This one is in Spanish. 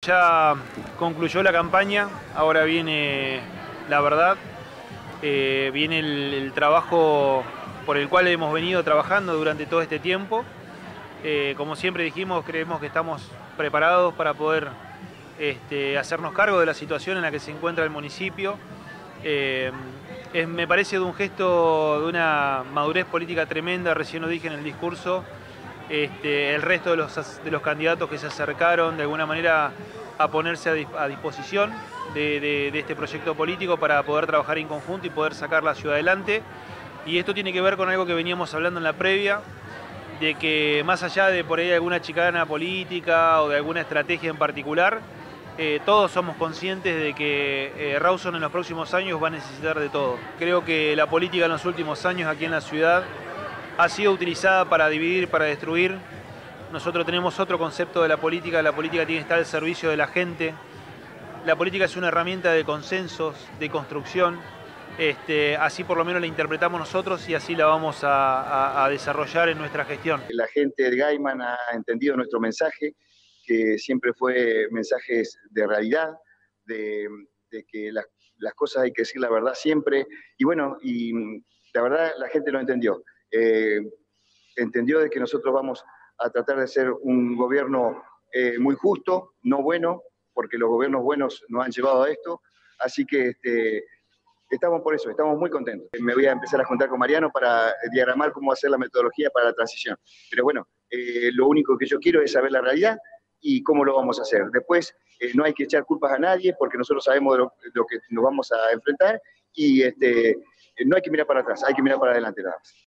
Ya concluyó la campaña, ahora viene la verdad, viene el trabajo por el cual hemos venido trabajando durante todo este tiempo. Como siempre dijimos, creemos que estamos preparados para poder hacernos cargo de la situación en la que se encuentra el municipio. Me parece de un gesto de una madurez política tremenda, recién lo dije en el discurso. El resto de los candidatos que se acercaron de alguna manera a ponerse a disposición de este proyecto político para poder trabajar en conjunto y poder sacar la ciudad adelante. Y esto tiene que ver con algo que veníamos hablando en la previa, de que más allá de por ahí alguna chicana política o de alguna estrategia en particular, todos somos conscientes de que Rawson en los próximos años va a necesitar de todo. Creo que la política en los últimos años aquí en la ciudad ha sido utilizada para dividir, para destruir. Nosotros tenemos otro concepto de la política tiene que estar al servicio de la gente. La política es una herramienta de consensos, de construcción. Así por lo menos la interpretamos nosotros y así la vamos a desarrollar en nuestra gestión. La gente de Gaiman ha entendido nuestro mensaje, que siempre fue mensajes de realidad, de que las cosas hay que decir la verdad siempre. Y bueno, y la verdad la gente lo entendió. Entendió de que nosotros vamos a tratar de ser un gobierno muy justo, no bueno, porque los gobiernos buenos nos han llevado a esto. Así que estamos por eso, estamos muy contentos. Me voy a empezar a juntar con Mariano para diagramar cómo hacer la metodología para la transición. Pero bueno, lo único que yo quiero es saber la realidad y cómo lo vamos a hacer. Después, no hay que echar culpas a nadie porque nosotros sabemos de lo que nos vamos a enfrentar y no hay que mirar para atrás, hay que mirar para adelante nada más.